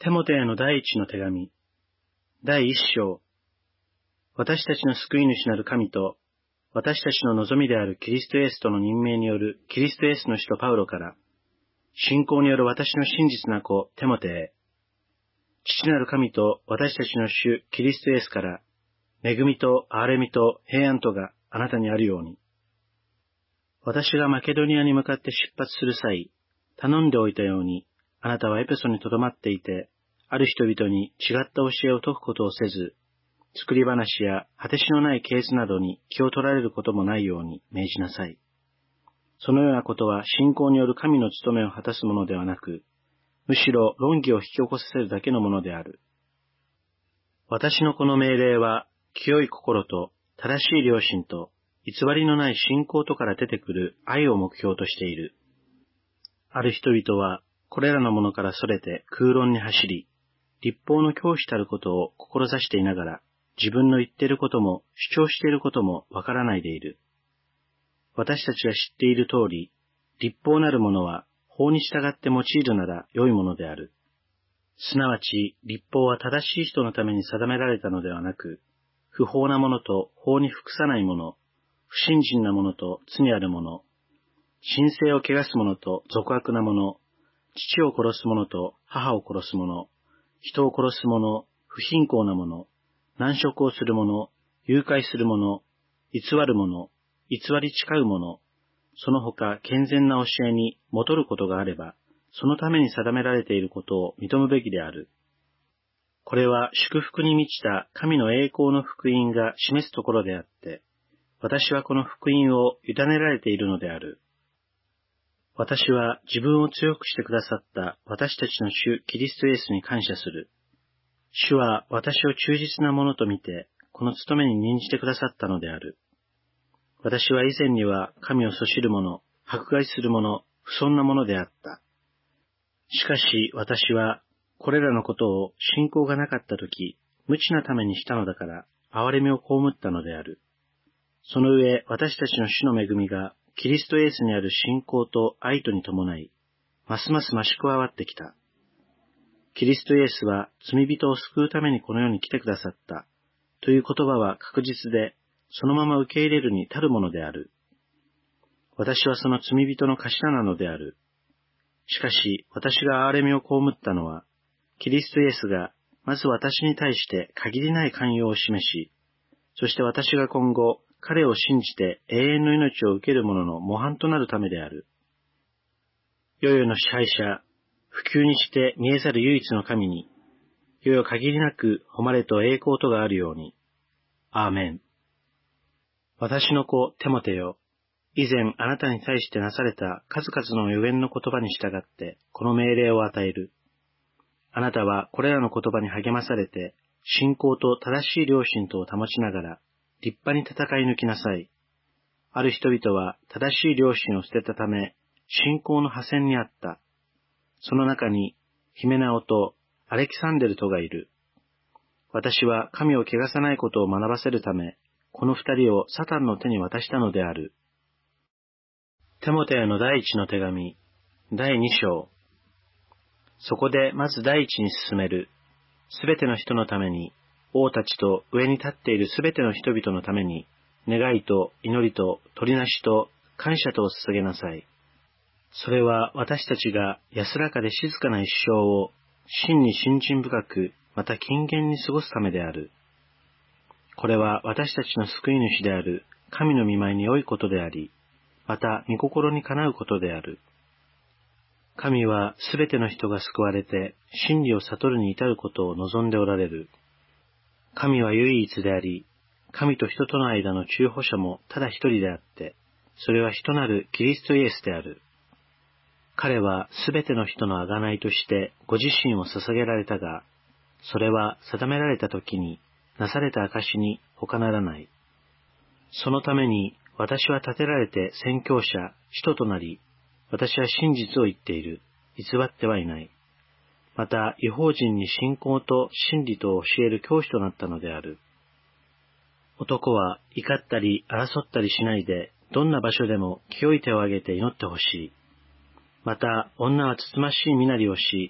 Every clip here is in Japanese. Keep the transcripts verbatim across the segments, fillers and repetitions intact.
テモテへの第一の手紙、第一章。私たちの救い主なる神と、私たちの望みであるキリストイエスとの任命によるキリストイエスの使徒パウロから、信仰による私の真実な子、テモテへ、父なる神と私たちの主キリストイエスから、恵みと憐れみと平安とがあなたにあるように。私がマケドニアに向かって出発する際、頼んでおいたように、あなたはエペソに留まっていて、ある人々に違った教えを説くことをせず、作り話や果てしのない系図などに気を取られることもないように命じなさい。そのようなことは信仰による神の務めを果たすものではなく、むしろ論議を引き起こさせるだけのものである。私のこの命令は、清い心と正しい良心と偽りのない信仰とから出てくる愛を目標としている。ある人々は、これらのものからそれて空論に走り、律法の教師たることを志していながら、自分の言っていることも主張していることもわからないでいる。私たちが知っている通り、律法なるものは法に従って用いるなら良いものである。すなわち、律法は正しい人のために定められたのではなく、不法なものと法に服さないもの、不信心なものと罪あるもの、神聖を汚すものと俗悪なもの、父を殺す者と母を殺す者、人を殺す者、不貧困な者、難食をする者、誘拐する者、偽る者、偽り誓う者、その他健全な教えに戻ることがあれば、そのために定められていることを認むべきである。これは祝福に満ちた神の栄光の福音が示すところであって、私はこの福音を委ねられているのである。私は自分を強くしてくださった私たちの主キリストイエスに感謝する。主は私を忠実なものと見て、この務めに任じてくださったのである。私は以前には神をそしる者、迫害する者、不遜なものであった。しかし私は、これらのことを信仰がなかったとき、無知なためにしたのだから、憐れみを被ったのである。その上、私たちの主の恵みが、キリストイエスにある信仰と愛とに伴い、ますます増し加わってきた。キリストイエスは罪人を救うためにこの世に来てくださった、という言葉は確実で、そのまま受け入れるに足るものである。私はその罪人の頭なのである。しかし、私が憐れみを被ったのは、キリストイエスが、まず私に対して限りない寛容を示し、そして私が今後、彼を信じて永遠の命を受ける者の模範となるためである。世々の支配者、不朽にして見えざる唯一の神に、世々限りなく誉れと栄光とがあるように。アーメン。私の子テモテよ、以前あなたに対してなされた数々の予言の言葉に従ってこの命令を与える。あなたはこれらの言葉に励まされて、信仰と正しい良心とを保ちながら、立派に戦い抜きなさい。ある人々は正しい良心を捨てたため、信仰の破線にあった。その中に、ヒメナオとアレキサンデルとがいる。私は神を汚さないことを学ばせるため、この二人をサタンの手に渡したのである。テモテへの第一の手紙、第二章。そこでまず第一に進める、すべての人のために、王たちと上に立っているすべての人々のために、願いと祈りと取りなしと感謝とを捧げなさい。それは私たちが安らかで静かな一生を真に信心深く、また謹厳に過ごすためである。これは私たちの救い主である神の御前に良いことであり、また御心にかなうことである。神はすべての人が救われて真理を悟るに至ることを望んでおられる。神は唯一であり、神と人との間の中保者もただ一人であって、それは人なるキリストイエスである。彼はすべての人の贖いとしてご自身を捧げられたが、それは定められた時になされた証に他ならない。そのために私は立てられて宣教者、使徒となり、私は真実を言っている。偽ってはいない。また、異邦人に信仰と真理とを教える教師となったのである。男は怒ったり争ったりしないで、どんな場所でも清い手を挙げて祈ってほしい。また、女はつつましい身なりをし、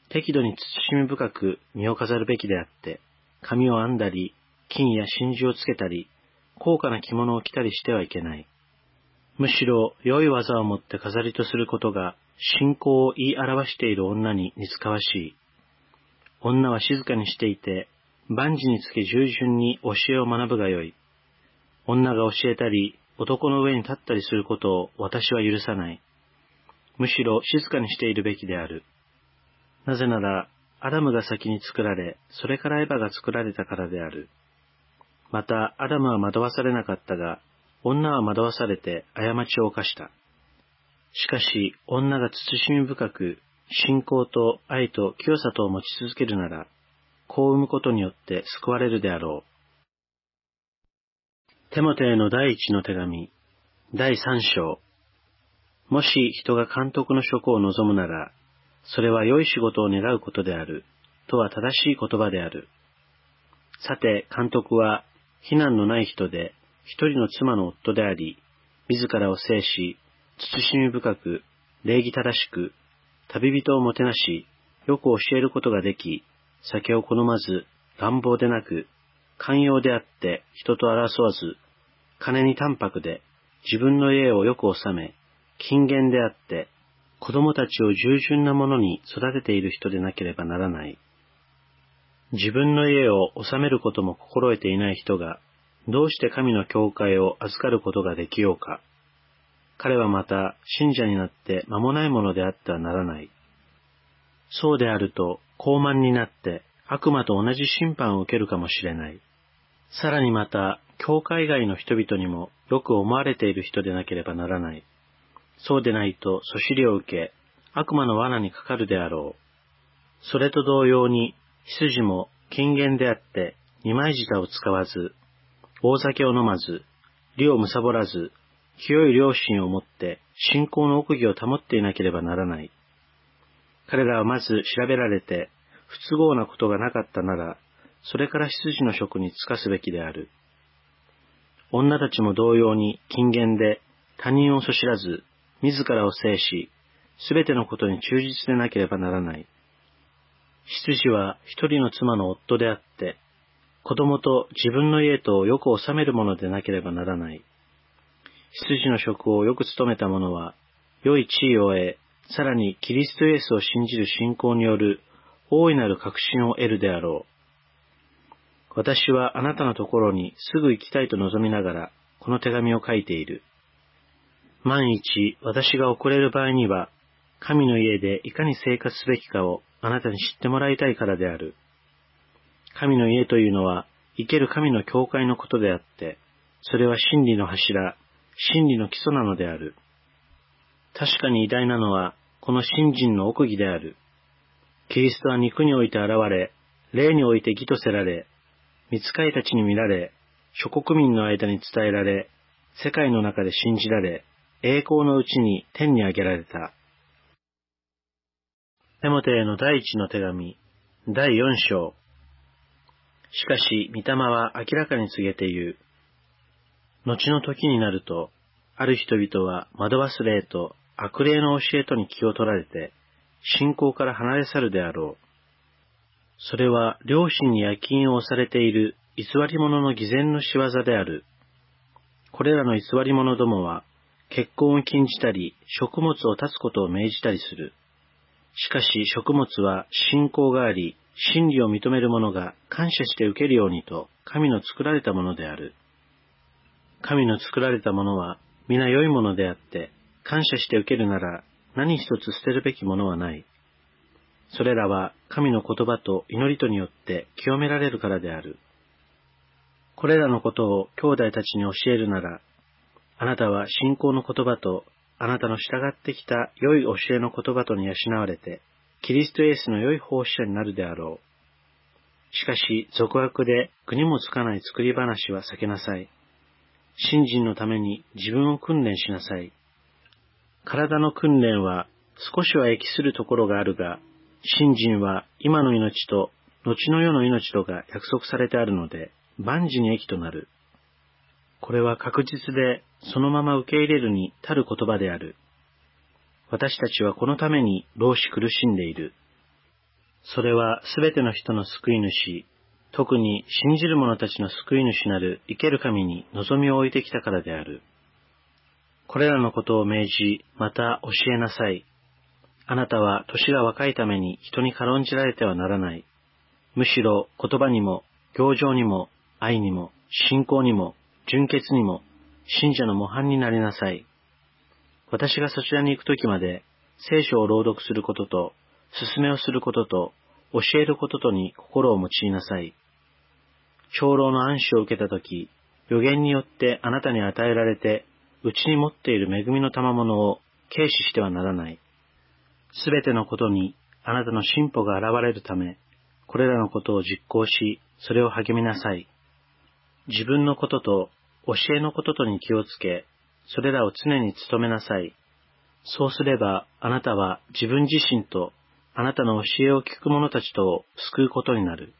適度に慎み深く身を飾るべきであって、髪を編んだり、金や真珠をつけたり、高価な着物を着たりしてはいけない。むしろ良い技をもって飾りとすることが信仰を言い表している女に似つかわしい。女は静かにしていて、万事につけ従順に教えを学ぶがよい。女が教えたり、男の上に立ったりすることを私は許さない。むしろ静かにしているべきである。なぜなら、アダムが先に作られ、それからエバが作られたからである。また、アダムは惑わされなかったが、女は惑わされて過ちを犯した。しかし、女が慎み深く、信仰と愛と清さとを持ち続けるなら、子を産むことによって救われるであろう。テモテへの第一の手紙、だいさん章。もし人が監督の職を望むなら、それは良い仕事を願うことである、とは正しい言葉である。さて、監督は、非難のない人で、一人の妻の夫であり、自らを制し、慎み深く、礼儀正しく、旅人をもてなし、よく教えることができ、酒を好まず、乱暴でなく、寛容であって人と争わず、金に淡白で、自分の家をよく治め、勤勉であって、子供たちを従順なものに育てている人でなければならない。自分の家を治めることも心得ていない人が、どうして神の教会を預かることができようか。彼はまた信者になって間もないものであってはならない。そうであると傲慢になって悪魔と同じ審判を受けるかもしれない。さらにまた、教会外の人々にもよく思われている人でなければならない。そうでないとそしりを受け、悪魔の罠にかかるであろう。それと同様に、羊も勤勉であって二枚舌を使わず、大酒を飲まず、利を貪らず、清い良心をもって信仰の奥義を保っていなければならない。彼らはまず調べられて、不都合なことがなかったなら、それから執事の職に就かすべきである。女たちも同様に勤勉で、他人をそしらず、自らを制し、すべてのことに忠実でなければならない。執事は一人の妻の夫であって、子供と自分の家とをよく治めるものでなければならない。執事の職をよく務めた者は、良い地位を得、さらにキリストイエスを信じる信仰による大いなる確信を得るであろう。私はあなたのところにすぐ行きたいと望みながら、この手紙を書いている。万一私が遅れる場合には、神の家でいかに生活すべきかをあなたに知ってもらいたいからである。神の家というのは、生ける神の教会のことであって、それは真理の柱、真理の基礎なのである。確かに偉大なのは、この信心の奥義である。キリストは肉において現れ、霊において義とせられ、御使いたちに見られ、諸国民の間に伝えられ、世界の中で信じられ、栄光のうちに天に上げられた。テモテへの第一の手紙、だいよん章。しかし、御霊は明らかに告げて言う。後の時になると、ある人々は惑わす霊と悪霊の教えとに気を取られて、信仰から離れ去るであろう。それは良心に焼き印を押されている偽り者の偽善の仕業である。これらの偽り者どもは、結婚を禁じたり、食物を断つことを命じたりする。しかし食物は信仰があり、真理を認める者が感謝して受けるようにと、神の作られたものである。神の作られたものは、皆良いものであって、感謝して受けるなら、何一つ捨てるべきものはない。それらは神の言葉と祈りとによって清められるからである。これらのことを兄弟たちに教えるなら、あなたは信仰の言葉と、あなたの従ってきた良い教えの言葉とに養われて、キリストイエスの良い奉仕者になるであろう。しかし、俗悪で具にもつかない作り話は避けなさい。信心のために自分を訓練しなさい。体の訓練は少しは益するところがあるが、信心は今の命と後の世の命とが約束されてあるので、万事に益となる。これは確実で、そのまま受け入れるに足る言葉である。私たちはこのために労し苦しんでいる。 それはすべての人の救い主、特に信じる者たちの救い主なる生ける神に望みを置いてきたからである。これらのことを命じ、また教えなさい。あなたは年が若いために人に軽んじられてはならない。むしろ言葉にも、行情にも、愛にも、信仰にも、純潔にも、信者の模範になりなさい。私がそちらに行くときまで、聖書を朗読することと、勧めをすることと、教えることとに心を用いなさい。長老の暗示を受けたとき、預言によってあなたに与えられて、うちに持っている恵みの賜物を軽視してはならない。すべてのことにあなたの進歩が現れるため、これらのことを実行し、それを励みなさい。自分のことと教えのこととに気をつけ、それらを常に努めなさい。そうすれば、あなたは自分自身とあなたの教えを聞く者たちとを救うことになる。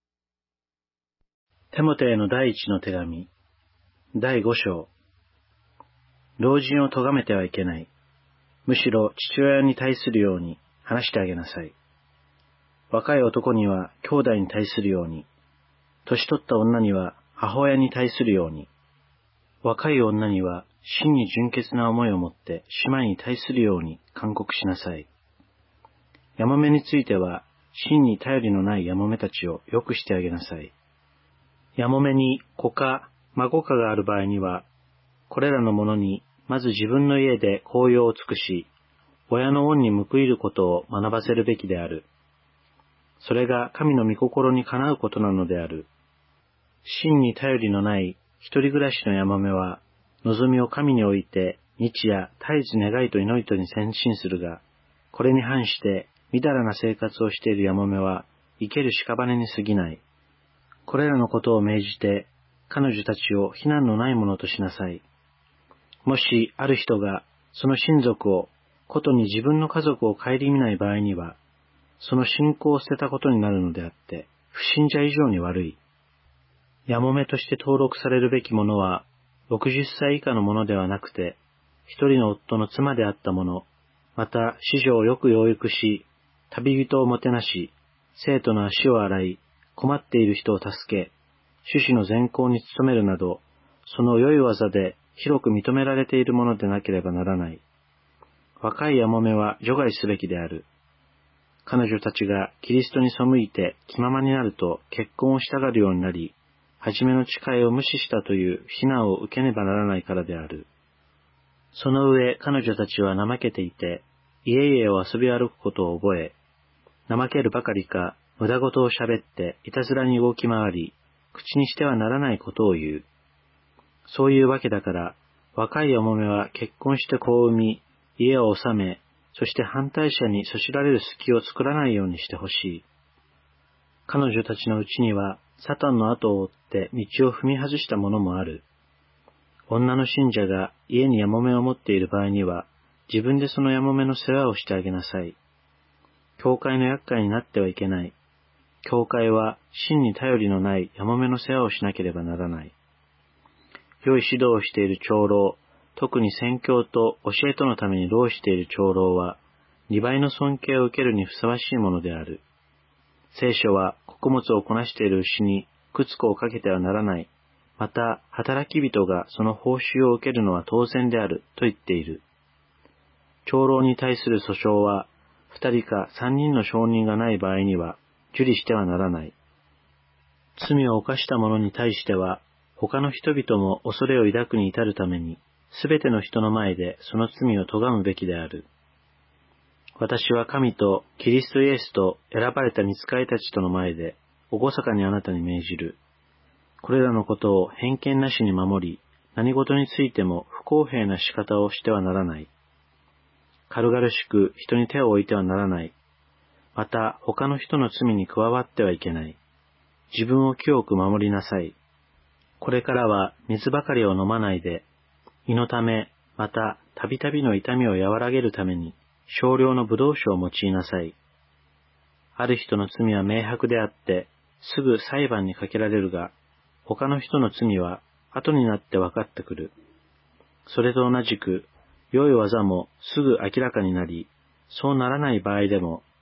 テモテへの第一の手紙、第五章。老人を咎めてはいけない。むしろ父親に対するように話してあげなさい。若い男には兄弟に対するように、年取った女には母親に対するように、若い女には真に純潔な思いを持って姉妹に対するように勧告しなさい。やもめについては真に頼りのないやもめたちをよくしてあげなさい。やもめに子か孫かがある場合には、これらの者にまず自分の家で孝養を尽くし、親の恩に報いることを学ばせるべきである。それが神の御心にかなうことなのである。真に頼りのない一人暮らしのやもめは、望みを神に置いて日夜絶えず願いと祈りとに先進するが、これに反してみだらな生活をしているやもめは生ける屍に過ぎない。これらのことを命じて、彼女たちを非難のないものとしなさい。もしある人がその親族をことに自分の家族を顧みない場合には、その信仰を捨てたことになるのであって、不信者以上に悪い。やもめとして登録されるべきものは、ろくじゅっさい以下のものではなくて、一人の夫の妻であったもの、また子女をよく養育し、旅人をもてなし、生徒の足を洗い、困っている人を助け、種子の善行に努めるなど、その良い技で広く認められているものでなければならない。若いやもめは除外すべきである。彼女たちがキリストに背いて気ままになると結婚をしたがるようになり、初めの誓いを無視したという非難を受けねばならないからである。その上彼女たちは怠けていて、家々を遊び歩くことを覚え、怠けるばかりか、無駄事を喋っていたずらに動き回り、口にしてはならないことを言う。そういうわけだから、若いやもめは結婚して子を産み、家を治め、そして反対者にそしられる隙を作らないようにしてほしい。彼女たちのうちには、サタンの後を追って道を踏み外した者もある。女の信者が家にやもめを持っている場合には、自分でそのやもめの世話をしてあげなさい。教会の厄介になってはいけない。教会は真に頼りのないやもめの世話をしなければならない。良い指導をしている長老、特に宣教と教えとのために労している長老は、二倍の尊敬を受けるにふさわしいものである。聖書は穀物をこなしている牛に靴子をかけてはならない。また、働き人がその報酬を受けるのは当然であると言っている。長老に対する訴訟は、二人か三人の証人がない場合には、受理してはならない。罪を犯した者に対しては、他の人々も恐れを抱くに至るために、すべての人の前でその罪を咎むべきである。私は神とキリストイエスと選ばれた御使いたちとの前で、厳かにあなたに命じる。これらのことを偏見なしに守り、何事についても不公平な仕方をしてはならない。軽々しく人に手を置いてはならない。また他の人の罪に加わってはいけない。自分を清く守りなさい。これからは水ばかりを飲まないで、胃のため、またたびたびの痛みを和らげるために、少量の葡萄酒を用いなさい。ある人の罪は明白であって、すぐ裁判にかけられるが、他の人の罪は後になって分かってくる。それと同じく、良い技もすぐ明らかになり、そうならない場合でも、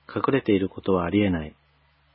隠れていることはありえない。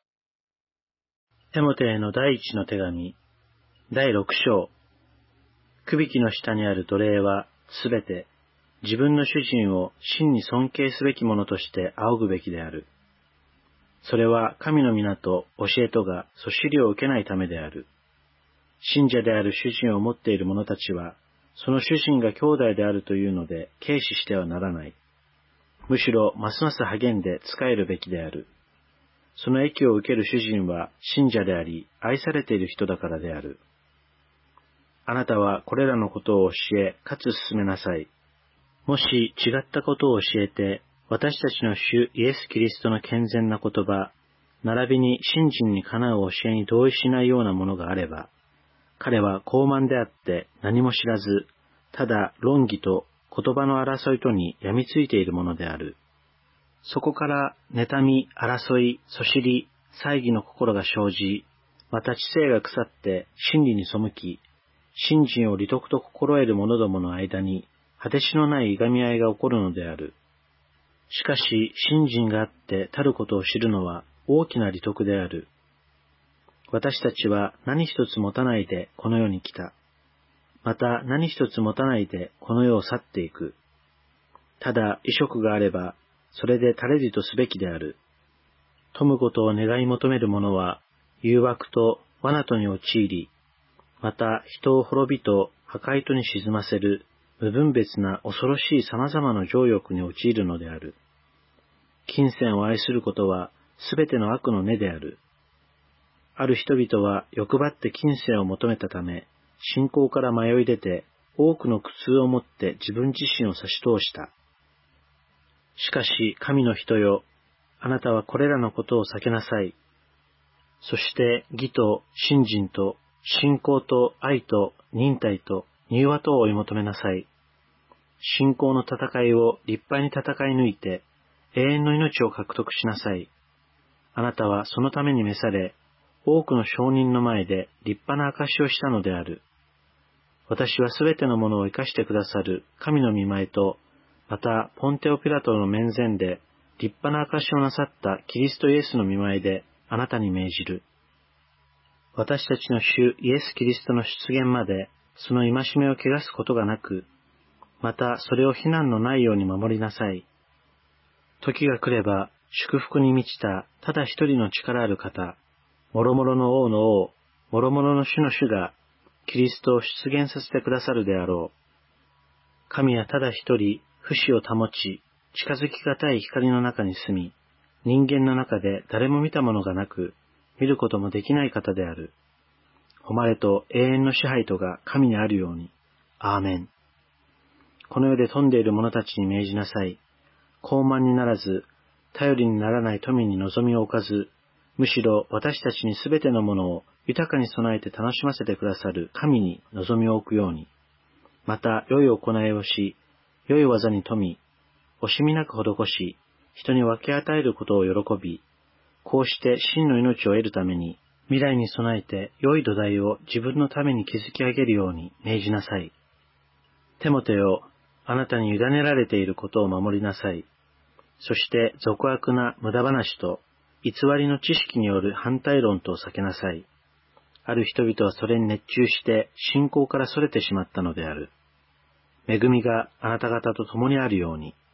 テモテへの第一の手紙、だいろく章。くびきの下にある奴隷はすべて自分の主人を真に尊敬すべきものとして仰ぐべきである。それは神の皆と教えとがそしりを受けないためである。信者である主人を持っている者たちは、その主人が兄弟であるというので軽視してはならない。むしろますます励んで仕えるべきである。その益を受ける主人は信者であり、愛されている人だからである。あなたはこれらのことを教え、かつ進めなさい。もし違ったことを教えて、私たちの主イエス・キリストの健全な言葉、並びに信心にかなう教えに同意しないようなものがあれば、彼は傲慢であって何も知らず、ただ論議と言葉の争いとに病みついているものである。そこから妬み、争い、そしり、猜疑の心が生じ、また知性が腐って真理に背き、信心を利得と心得る者どもの間に果てしのないいがみ合いが起こるのである。しかし信心があってたることを知るのは大きな利得である。私たちは何一つ持たないでこの世に来た。また何一つ持たないでこの世を去っていく。ただ衣食があれば、それで足れりとすべきである。富むことを願い求める者は、誘惑と罠とに陥り、また人を滅びと破壊とに沈ませる無分別な恐ろしい様々な情欲に陥るのである。金銭を愛することはすべての悪の根である。ある人々は欲張って金銭を求めたため、信仰から迷い出て、多くの苦痛をもって自分自身を差し通した。しかし神の人よ、あなたはこれらのことを避けなさい。そして義と信心と信仰と愛と忍耐と柔和とを追い求めなさい。信仰の戦いを立派に戦い抜いて、永遠の命を獲得しなさい。あなたはそのために召され、多くの証人の前で立派な証をしたのである。私はすべてのものを生かしてくださる神の御前と、またポンテオピラトの面前で立派な証をなさったキリストイエスの御前であなたに命じる。私たちの主イエス・キリストの出現までその戒めを汚すことがなく、またそれを非難のないように守りなさい。時が来れば祝福に満ちたただ一人の力ある方、諸々の王の王、諸々の主の主がキリストを出現させてくださるであろう。神はただ一人、不死を保ち、近づきがたい光の中に住み、人間の中で誰も見たものがなく、見ることもできない方である。誉れと永遠の支配とが神にあるように。アーメン。この世で富んでいる者たちに命じなさい。傲慢にならず、頼りにならない富に望みを置かず、むしろ私たちにすべてのものを豊かに備えて楽しませてくださる神に望みを置くように。また良い行いをし、良い技に富み、惜しみなく施し、人に分け与えることを喜び、こうして真の命を得るために、未来に備えて良い土台を自分のために築き上げるように命じなさい。テモテよ、あなたに委ねられていることを守りなさい。そして俗悪な無駄話と偽りの知識による反対論とを避けなさい。ある人々はそれに熱中して信仰から逸れてしまったのである。恵みがあなた方と共にあるように。